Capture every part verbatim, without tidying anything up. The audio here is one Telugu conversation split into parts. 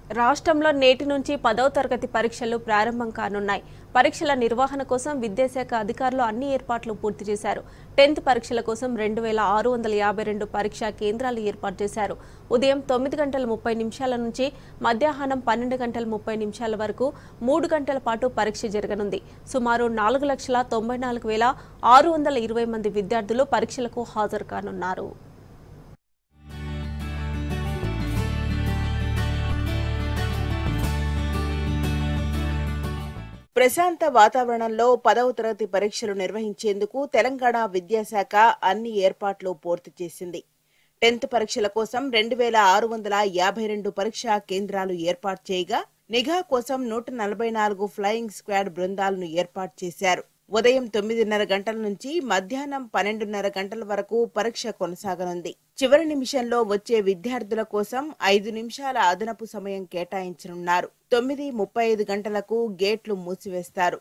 రాష్ట్రంలో నేటి నుంచి పదవ తరగతి పరీక్షలు ప్రారంభం కానున్నాయి. పరీక్షల నిర్వహణ కోసం విద్యాశాఖ అధికారులు అన్ని ఏర్పాట్లు పూర్తి చేశారు. టెన్త్ పరీక్షల కోసం రెండు వేల ఆరు వందల యాభై రెండు పరీక్షా కేంద్రాలు ఏర్పాటు చేశారు. ఉదయం తొమ్మిది గంటల ముప్పై నిమిషాల నుంచి మధ్యాహ్నం పన్నెండు గంటల ముప్పై నిమిషాల వరకు మూడు గంటల పాటు పరీక్ష జరగనుంది. సుమారు నాలుగు లక్షల తొంభై నాలుగు వేల ఆరు వందల ఇరవై మంది విద్యార్థులు పరీక్షలకు హాజరు కానున్నారు. ప్రశాంత వాతావరణంలో పదవ తరగతి పరీక్షలు నిర్వహించేందుకు తెలంగాణ విద్యాశాఖ అన్ని ఏర్పాట్లు పూర్తి చేసింది. టెన్త్ పరీక్షల కోసం రెండు వేల ఆరు వందల యాభై రెండు పరీక్షా కేంద్రాలు ఏర్పాటు చేయగా నిఘా కోసం నూట నలభై నాలుగు ఫ్లయింగ్ స్క్వాడ్ బృందాలను ఏర్పాటు చేశారు. ఉదయం తొమ్మిదిన్నర గంటల నుంచి మధ్యాహ్నం పన్నెండున్నర గంటల వరకు పరీక్ష కొనసాగనుంది. చివరి నిమిషంలో వచ్చే విద్యార్థుల కోసం ఐదు నిమిషాల అదనపు సమయం కేటాయించనున్నారు. తొమ్మిది ముప్పై ఐదు గంటలకు గేట్లు మూసివేస్తారు.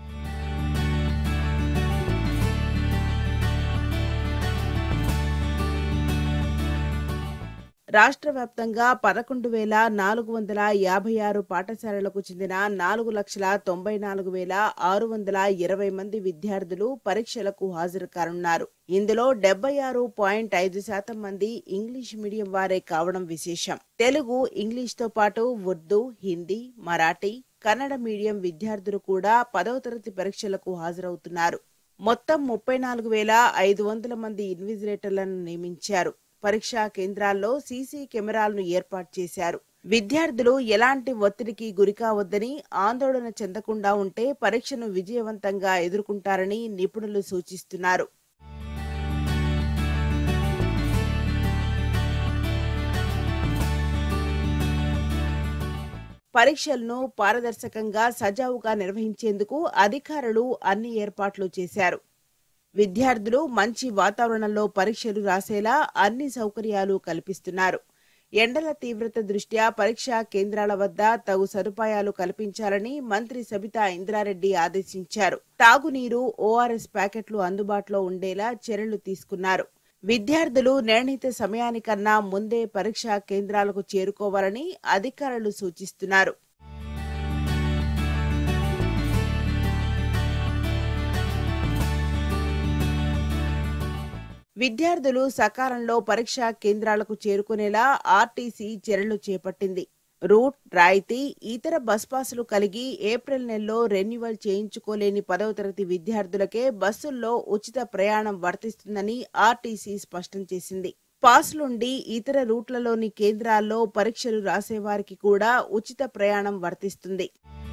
రాష్ట్ర వ్యాప్తంగా పదకొండు వేల నాలుగు వందల యాభై ఆరు పాఠశాలలకు చెందిన నాలుగు లక్షల తొంభై నాలుగు వేల ఆరు వందల ఇరవై మంది విద్యార్థులు పరీక్షలకు హాజరు కానున్నారు. ఇందులో డెబ్బై ఆరు పాయింట్ ఐదు శాతం మంది ఇంగ్లీష్ మీడియం వారే కావడం విశేషం. తెలుగు, ఇంగ్లీష్తో పాటు ఉర్దూ, హిందీ, మరాఠీ, కన్నడ మీడియం విద్యార్థులు కూడా పదవ తరగతి పరీక్షలకు హాజరవుతున్నారు. మొత్తం ముప్పై నాలుగు వేల ఐదు వందల మంది ఇన్విజిలేటర్లను నియమించారు. పరీక్షా కేంద్రాల్లో సీసీ కెమెరాలను ఏర్పాటు చేశారు. విద్యార్థులు ఎలాంటి ఒత్తిడికి గురికావద్దని, ఆందోళన చెందకుండా ఉంటే పరీక్షను విజయవంతంగా ఎదుర్కొంటారని నిపుణులు సూచిస్తున్నారు. పరీక్షలను పారదర్శకంగా సజావుగా నిర్వహించేందుకు అధికారులు అన్ని ఏర్పాట్లు చేశారు. విద్యార్థులు మంచి వాతావరణంలో పరీక్షలు రాసేలా అన్ని సౌకర్యాలు కల్పిస్తున్నారు. ఎండల తీవ్రత దృష్ట్యా పరీక్షా కేంద్రాల వద్ద తగు సదుపాయాలు కల్పించాలని మంత్రి సబితా ఇంద్రారెడ్డి ఆదేశించారు. తాగునీరు, ఓఆర్ఎస్ ప్యాకెట్లు అందుబాటులో ఉండేలా చర్యలు తీసుకున్నారు. విద్యార్థులు నిర్ణీత సమయానికన్నా ముందే పరీక్షా కేంద్రాలకు చేరుకోవాలని అధికారులు సూచిస్తున్నారు. విద్యార్థులు సకాలంలో పరీక్షా కేంద్రాలకు చేరుకునేలా ఆర్టీసీ చర్యలు చేపట్టింది. రూట్, రాయితీ, ఇతర బస్ పాసులు కలిగి ఏప్రిల్ నెలలో రెన్యువల్ చేయించుకోలేని పదవ తరగతి విద్యార్థులకే బస్సుల్లో ఉచిత ప్రయాణం వర్తిస్తుందని ఆర్టీసీ స్పష్టం చేసింది. పాసులుండి ఇతర రూట్లలోని కేంద్రాల్లో పరీక్షలు రాసేవారికి కూడా ఉచిత ప్రయాణం వర్తిస్తుంది.